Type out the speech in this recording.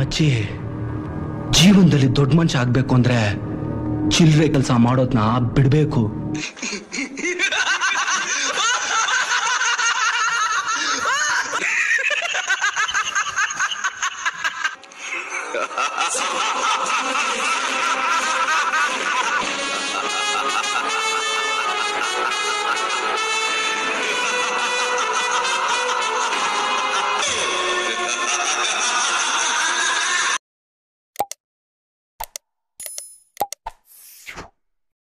ಮಚ್ಚಿ ಜೀವನದಲ್ಲಿ ದೊಡ್ಡ ಮನುಷ್ಯ ಆಗ್ಬೇಕು ಅಂದ್ರೆ ಚಿಲ್ಲರೆ ಕೆಲಸ ಮಾಡೋದನ್ನ ಬಿಡ್ಬೇಕು.